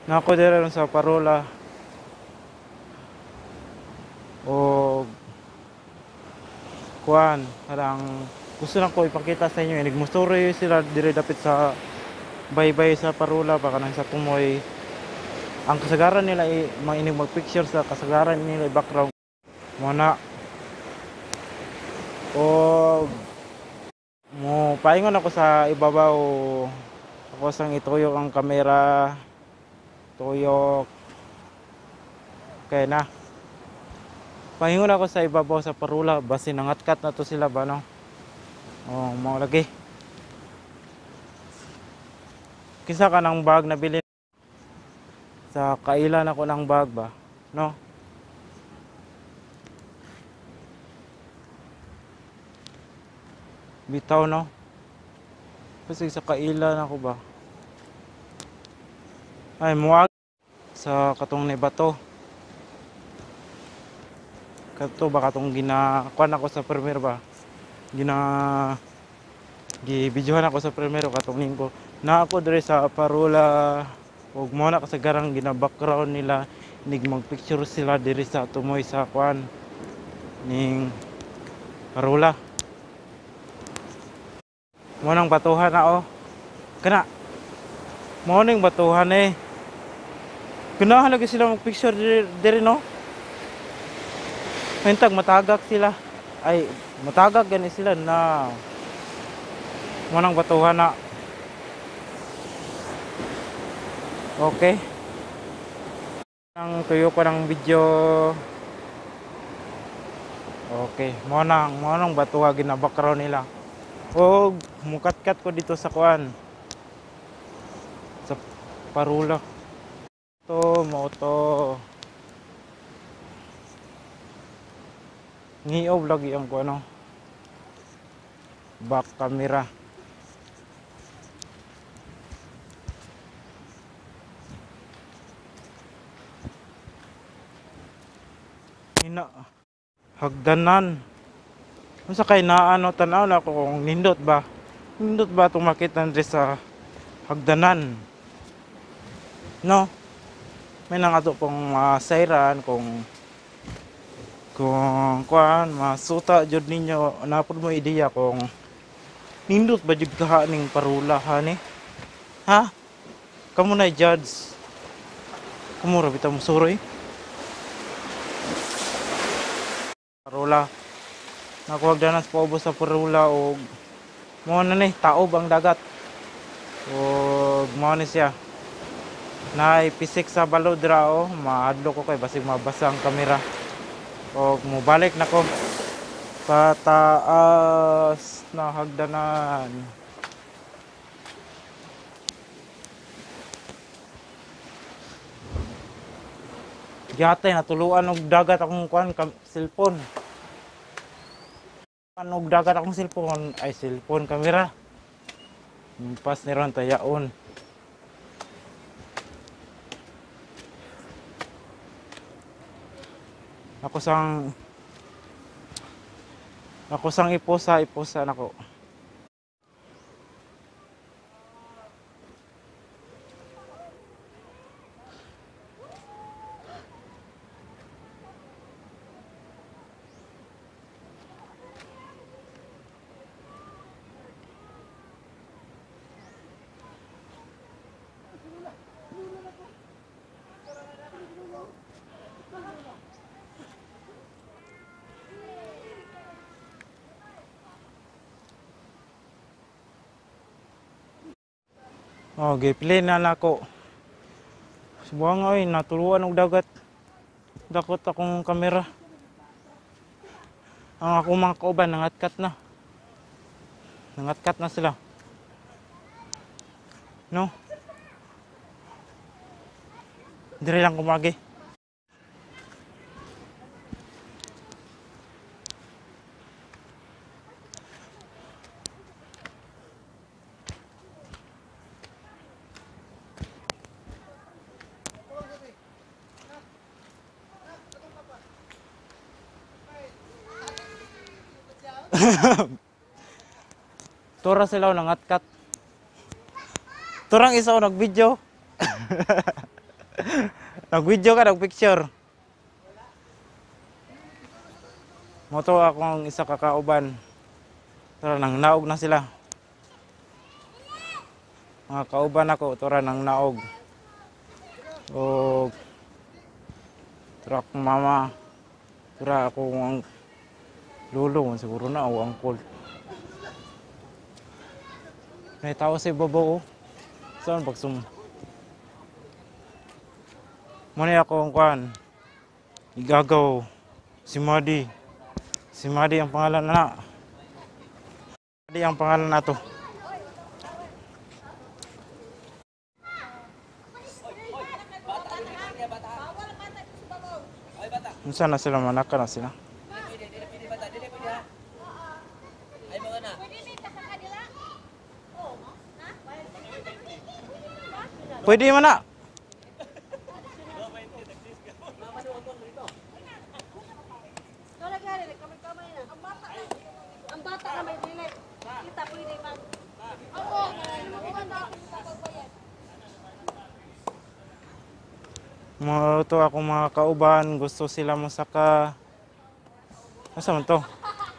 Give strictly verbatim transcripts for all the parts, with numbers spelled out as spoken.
Nako dira ron sa parola o kuan parang gusto lang ko ipakita sa inyo eh, nagmusturi sila dire dapit sa baybay sa parola baka nang sa tumoy ang kasagaran nila ay mainig mag-picture sa kasagaran nila background mo na o mo paingon ako sa ibabaw ako sang ituyok ang kamera tuyok kaya na paingon ako sa ibabaw sa parola basi nangatkat na to sila ba no oh mo lagi kisa ka ng bag na bilhin sa kailan ako ng bag ba no bitaw no kasi sa kailan ako ba ay muag sa katong ni bato kato ba katong ginakuan ako sa premier ba gina gibidyohan ako sa primero katong linggo na ako dire sa parola ug mo na kasagarang gina background nila nig magpicture sila dire sa tumoy sa kuan ning parola mo nang batuhan na oh kana mo ning batuhan eh ganahan lagi sila magpicture dire, dire no mentag matagak sila ay matagak gani sila na mo nang batuhan na okay ang tuyo ko ng video okay mo nang mo nang batuha gina background nila o mukat-kat ko dito sa kuan sa parola to mo to ngiob lagi ang kuno back camera ina hagdanan unsa kay naa no tan-aw na ako kung nindot ba nindot ba itong makita nandre sa hagdanan no may nang ato pong masayran kung kung kuan masuta jud ninyo napod mo ideya kung nindot ba jud kaha ning parola ni ha kamo na judge kamo ra bitaw mo suroy parola nakuwag danas paubos sa parola o mo na ni taob ang dagat o mo ni siya na ipisik sa balod ra o maadlo ko kay basig mabasa ang kamera o mubalik na ko pataas na hagdanan yate natuluan og dagat akong kuan cellphone og dagat akong cellphone ay cellphone kamera pas ni ron tayaon ako sang ako sang iposa iposa nako oh gipili na nako subuang oy natuluan og dagat dakot akong kamera ang akong mga kauban nangatkat na nangatkat na sila no dire lang kumagi Tura sila nangatkat. Turang isa o nag-video. Nag-video ka, nag-picture. Moto akong isa kakauban. Tara, nang naog na sila. Mga kauban ako, tara, nang naog. O, tara akong mama. Tara akong lolo, siguro na, o angkol. May tao sa ibabaw, oh. Saan pagsum? Muna ako ang kuhan. Igagaw. Si Madi. Si Madi ang pangalan na. Madi ang pangalan na to. Saan na sila? Manaka na sila. Pwede man na. Ang bata na may bilet. Kita pwede ba? Oo. Mga to akong mga kauban, gusto sila masaka. Asa man to?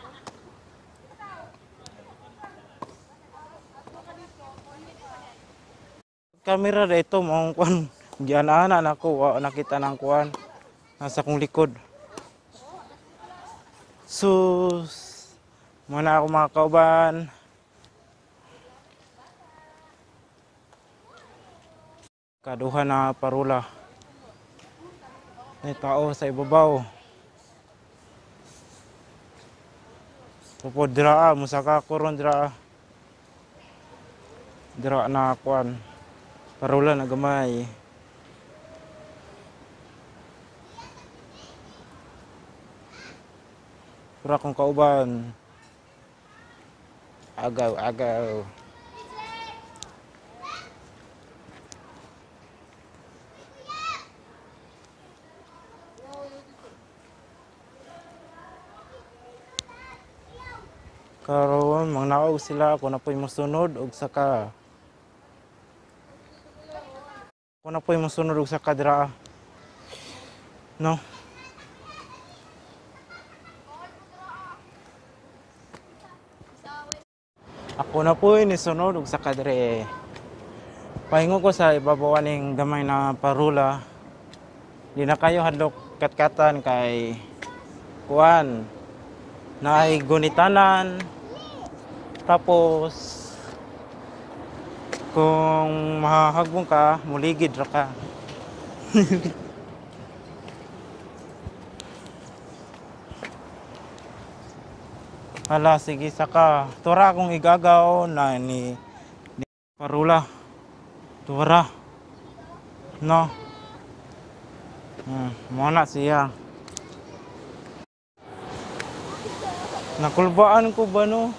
Kamera dito mong kuan. Giana-ana nako, wa nakita nang kuan. Nasa kong likod. Sus. Muna ako mga kauban. Kaduha na parula. May tao sa ibabaw. Pupod dira, musaka ko ron dira. Dira na kuan. Parula na gamay. Pura kong kauban. Agaw, agaw. Karon mangnaog sila ako na po'y mosunod og saka. Ako na po'y mosunod og saka dira. No. Ako na po'y nisunod og saka dire. Pahingo ko sa ibabaw ning gamay na parula. Di na kayo hadlok katkatan kay kuan. Naay gunitanan. Tapos, kung mahahagbong ka, muligid ra ka. Hala, sige, saka. Tura akong igagaw na ni, ni parula. Tura. No. Hmm, muna siya. Nakulbaan ko ba no?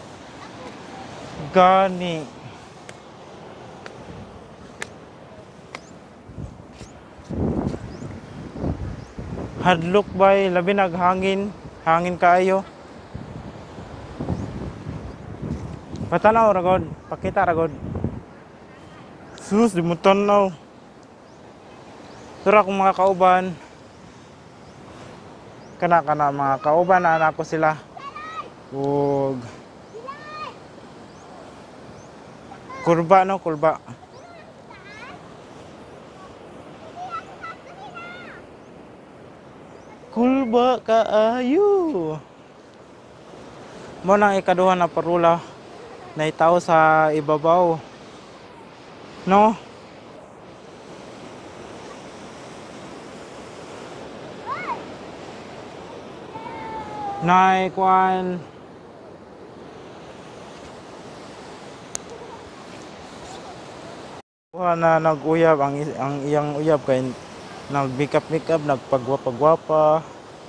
Gani. Hadlok bay, labi naghangin. Hangin kaayo. Patanaw ragod, pakita ragod. Sus, di mo tanaw. Tura akong mga kauban. Kana-kana mga kauban na anak ko sila. Ug kurba no, kurba. Kulba kaayo. Mo nang ikaduha na parula na itaw sa ibabaw. No? Nay kuan na nag-uyab ang ang iyang uyab kay nag-makeup makeup, nagpagwapa-gwapa.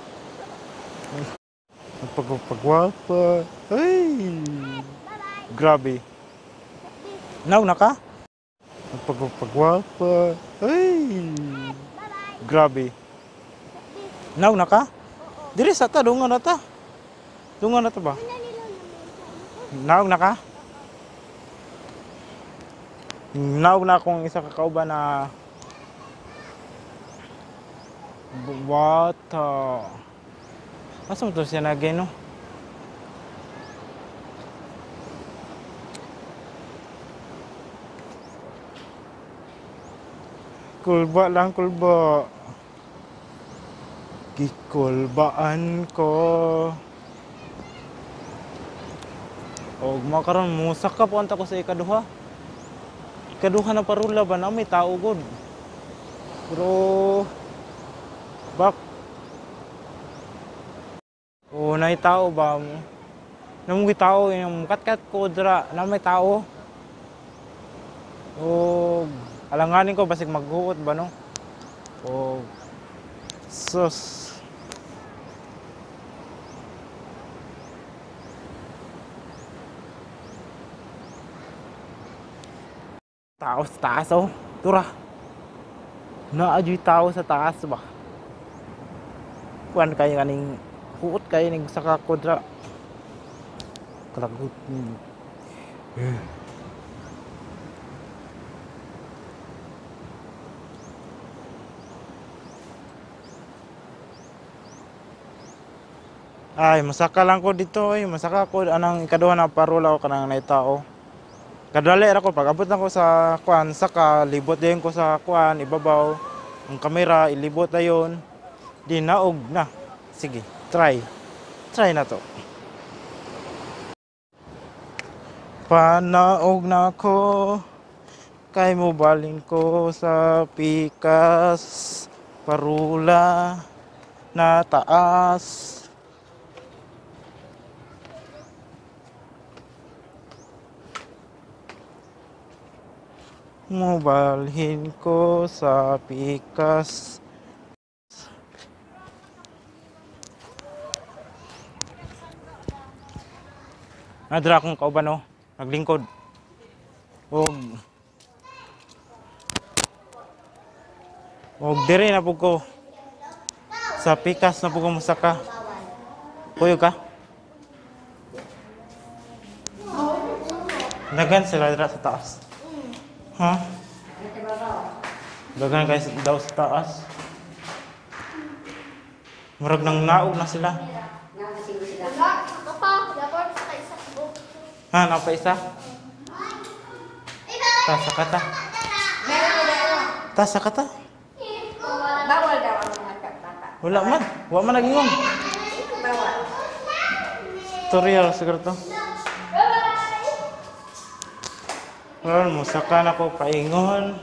Nagpagwapa-gwapa. Ay. Grabe. Naw na ka? Nagpagwapa-gwapa. Ay. Grabe. Naw na ka? Diri sa ta dungan na ta. Dungan na ta ba? Naw na ka? Naog na akong isa kakauban na B- Bata. Asa mo to siya nagay, no? Kulba lang, kulba. Gikulbaan ko. O makaron musak ka po anta ko sa ikaduha. Ikaduha na parula ba na may tao god. Pero bak o nay tao ba mo? Namugi tao yung katkat ko dra na may tao. O alanganin ko basig maghuot ba no? O sus. Tao sa taas oh. Tura. Naadyo'y tao sa taas ba? Kuan kayo kaning huot kayo ning saka kodra. Kalagot. Eh. Ay, masaka lang ko dito eh. Masaka ko anang ikaduha na parola ko kanang nay tao. Kadali ra ko pag abot na ko sa kuan saka libot din ko sa kuan ibabaw ang kamera ilibot na yon di naog na sige try try na to panaog na ko kay mo balin ko sa pikas parula na taas. Mubalhin ko sa pikas. Nadra akong kauban no, naglingkod. Og Og dire na pug ko sa pikas na pug ko musaka. Puyo ka? Dagan sila dira sa taas. Ha? Dagan guys daw sa taas. Murag nang naog na sila. Ha, napa isa? Ta sa kata. Ta sa kata. Bawal daw ang mga bata. Wala man, wa man nagingom. Bawal. Tutorial siguro to. Well, musaka na ko paingon.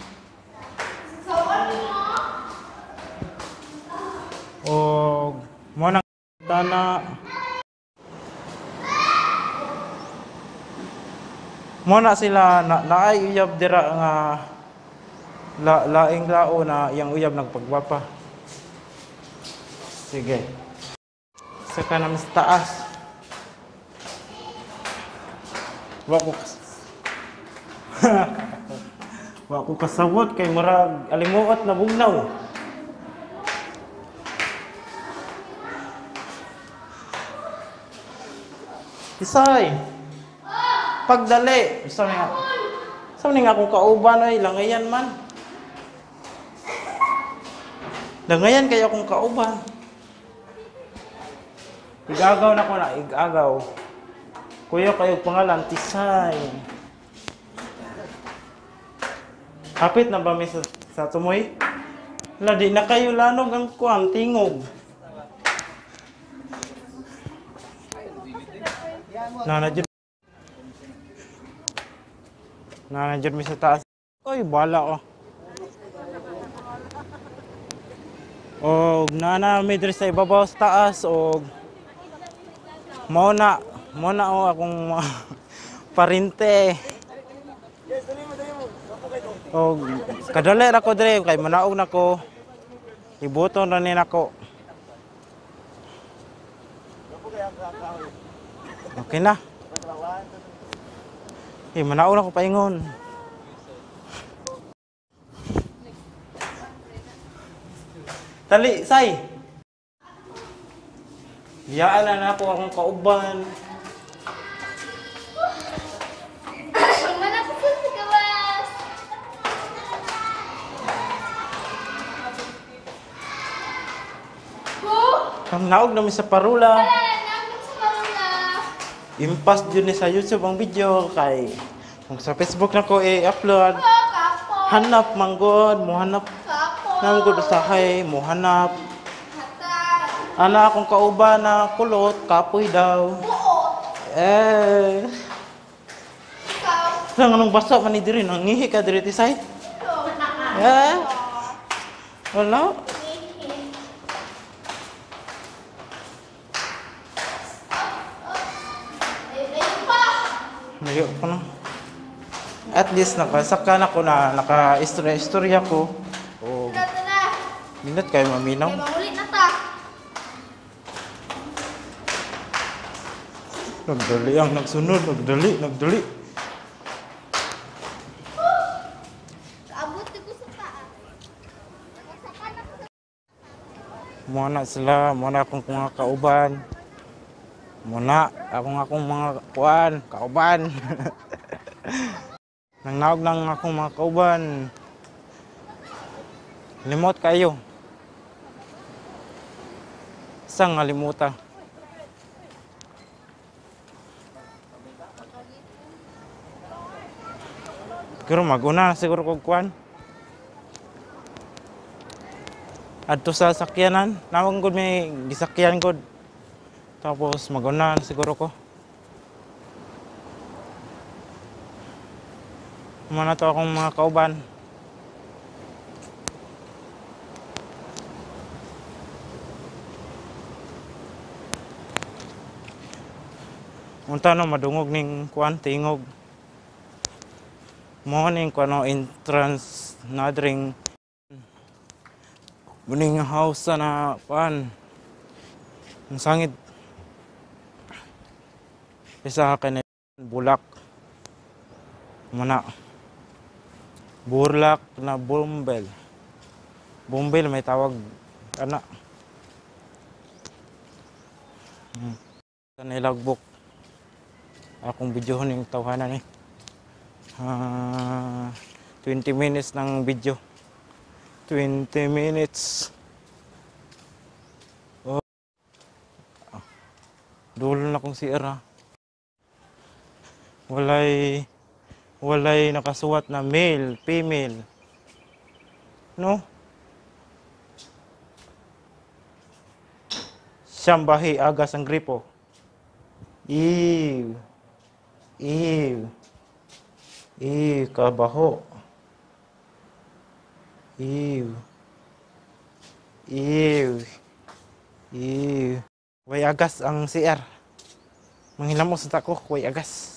O mo nang tana. Mo na sila na naay uyab dira nga la laing lao na yang uyab nagpagwapa. Sige. Saka na mas taas. Wa ko wa ko kasabot kay murag alimuot na bugnaw. Isay. Pagdali. Isa nga. Sa ni nga akong kauban ay langayan man. Langayan kay akong kauban. Igagaw na ko na, igagaw. Kuya kayo pangalan Tisay. Hapit na ba mi sa, sa tumoy? Wala, di na kayo lanog ang kuwan, tingog. Nanadjud. Nanadjud mi sa taas. Oy, bala oh. Og nana mi diri sa ibabaw sa taas og mao na, mao na oh akong parinte. O kadali ra ko dire kay manaog na ko. Ibuton ra ni nako. Okay na. Eh manaog na ko paingon. Tali, say. Biyaan na na ako akong kauban. Ang naog namin sa parula. Namin sa Marula. Impas dyan ni sa YouTube ang video kay kung sa Facebook na ko i-upload. Kapo. Hanap manggod, mo hanap Kapo. nang gud usahay, mo hanap. Hatay. Ana akong kauban na kulot, kapoy daw. Buo. Eh, Ikaw. lang anong basa man ni diri nang ngihi ka diri tisay. Ito. Eh, wala. Layo ko na. At least nakasaka na ko na naka-istorya-istorya ko. O Tara, tara. minat kayo maminaw. Kaya mangulit na ta. Nagdali ang nagsunod, nagdali, nagdali. Kaabot ko sa taas. Nakasaka na ko sa Muna sila, muna akong mga kauban. Muna akong akong mga kuan, kauban. Nang naog ng akong mga kauban. Limot kayo. Sang ngalimutan. Pero maguna siguro kog kuan. Adto sa sakyanan, nawang gud may gisakyan gud. Tapos maguna siguro ko. Muna to akong mga kauban. Unta no madungog ning kuan tingog. Mo ning kuno entrance na dring muning house na kuan. Ang sangit. Isa ka na bulak. Muna. Burlak na bumbel. Bumbel may tawag ana. Hmm. Kanay logbook. Akong videohon yung tawhanan eh. Ah, twenty minutes ng video. twenty minutes. Oh. Dulo na kong si Era. Walay walay nakasuwat na male, female. No? Siyambahi agas ang gripo. Ew. Ew. Ew, kabaho. Ew. Ew. Ew. Way agas ang C R. Manghilamos sa tako, way agas.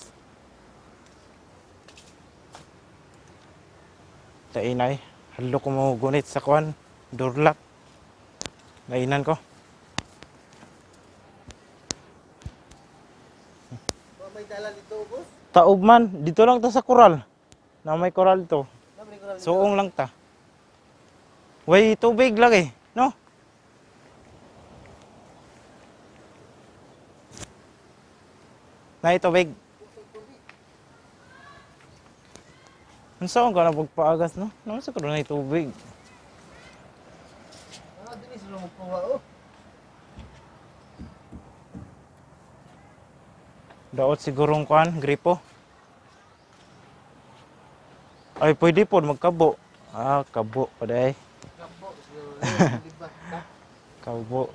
Tainay, halo ko mo gunit sa kuan, durlak. Lainan ko. May dala dito, boss. Taob man, dito lang ta sa koral. Na may koral to. Namin ko Suong lang ta. Way tubig lang eh, no? Na tubig. Ang saan ka na pagpaagas, no? Naman sa karoon na tubig. Ah, dinis na magkuha, oh. Daot sigurong kuan, gripo. Ay, pwede po magkabo. Ah, kabo pa day. Kampo, siguro. Diba? Kabo.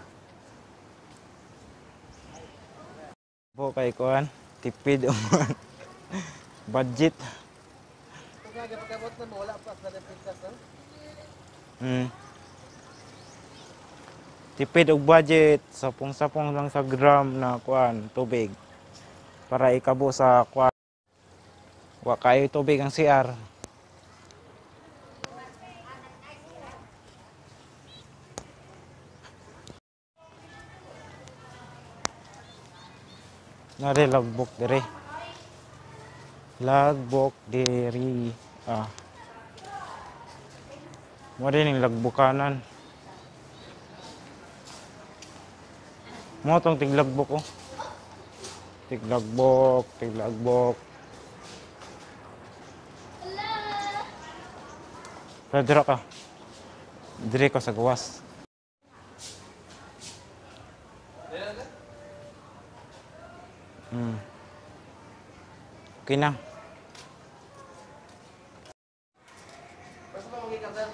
Kabo kay kuan, tipid uman. Budget. Pagkaga pagkabot na, wala pa sa napintas, ha? Hmm. Tipid og budget, sapong-sapong lang sa gram na kuan, tubig. Para ikabo sa kuan. Wa kayo tubig ang C R. Nare logbook dire. Logbook diri. Ah. Mo din yung logbukanan. Mo tong tiglagbok ko. Tiglagbok, tiglagbok. Pero dira ka. Dire ko sa gawas. okay na. Basta ba magikan sir?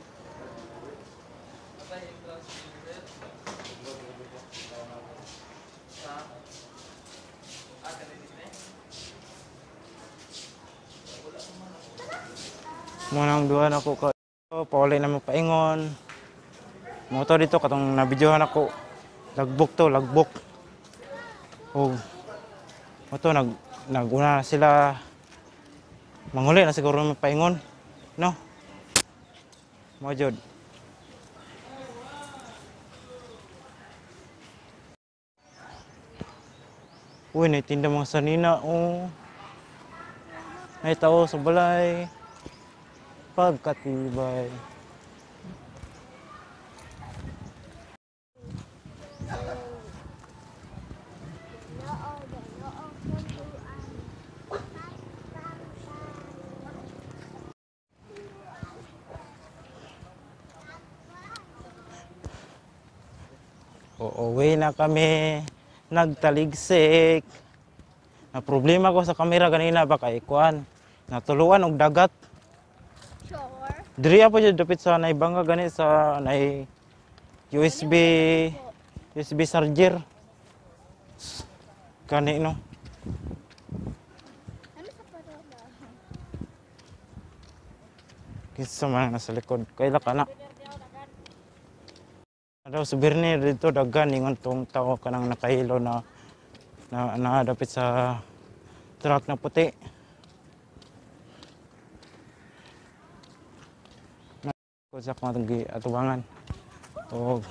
Munang duha na ko ka. Pauli na magpaingon. Mo to dito katong nabidyohan ako. Lagbok to, lagbok. Oh. Mo to nag naguna na sila. Manguli na siguro magpaingon. No. Mo jud. Uy, naitinda mga sanina. Oh. Ay tao sa balay. Pagkatibay. Uuwi na kami. Nagtaligsik. Na problema ko sa kamera kanina baka ikuan. Natuluan og dagat. Sure. Diri apo jud dapit sa naibanga gani sa nay U S B U S B charger. Kani no. Ano sa parola? Kinsa man nasa likod. Kaila ka na. Daw souvenir dito daghan ingon tong tawo kanang nakahilo na na, na dapit sa truck na puti. Ko sa matagi atubangan. Og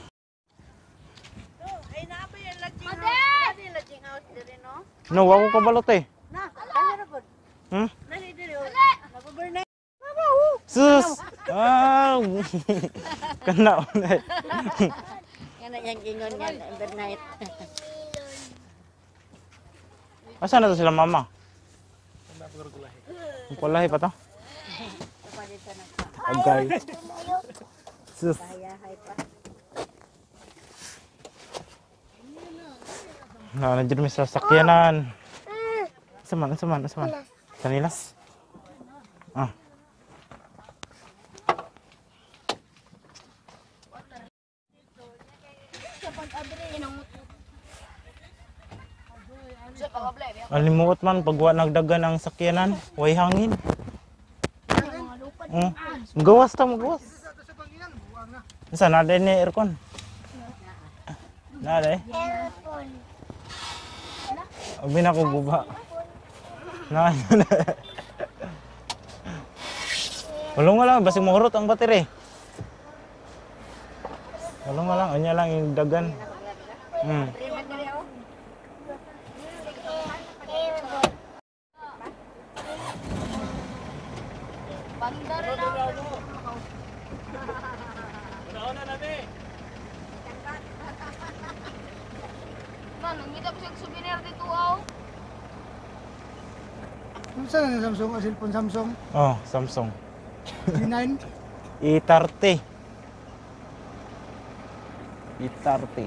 Ay, na ba yung lodging house? Ano yung lodging house dito, no? no wa ko kabalo te. Na, ano na po? Hmm? Nani dito? Nag-overnight. Sus. Ah. Kana ulit. Yan na yung gingon yan, overnight. Asa na to sila mama? Pulahi pa to. Kapag dito na pa. Okay. Sus. Bayahay pa. Na nandiyan may sasakyanan. Saman, saman, saman. Kanilas. Ah. Alimuot man pagwa nagdagan ang sakyanan, way hangin. Oh, gawas ta mo gawas. Sa na din ni aircon. Na dai. Aircon. Abi na ko guba. Na. Walong lang basi mohurot ang battery. Walong lang anya lang yung dagan. Hmm. Bandar na ako. Una-una na be. Man, ngita ko siya souvenir dito, aw. Ano saan ang Samsung? Ang cellphone Samsung? Oh, Samsung. G nine? E thirty. E thirty.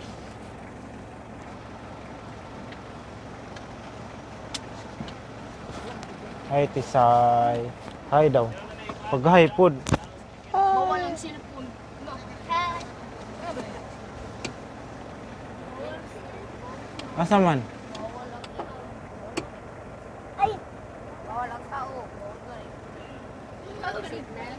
Ay, tisay. Hay daw. Pag-hay pod. Bawal ang cellphone. No. Asa man? Ay! Bawal ang tao. Signal.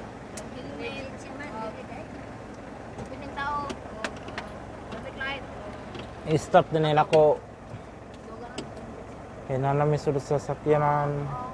Pining tao. Traffic light. I-stop din nila ko. Kaya na namin sulod sa sakyanan.